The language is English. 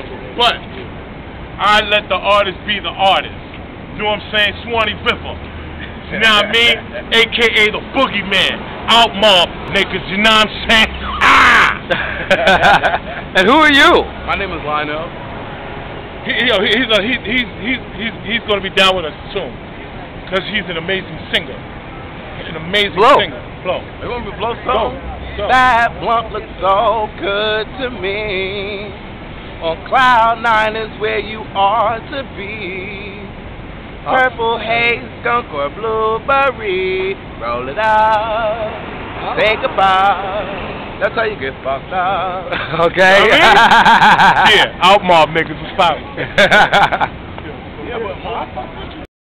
But I let the artist be the artist. You know what I'm saying? Swanee Biffa. You know what I mean? AKA the boogeyman. Out mob niggas, you know what I'm saying? Ah! And who are you? My name is Lionel. He's gonna be down with us soon. Cause he's an amazing singer. An amazing singer. Blow. You want me to blow some? Go. That blunt looks so good to me. On cloud 9 is where you are to be. Purple haze, skunk or blueberry. Roll it out. Say goodbye. That's how you get fucked up. Okay. You know what I mean? Yeah, out mob niggas, it's poppin'. Yeah, but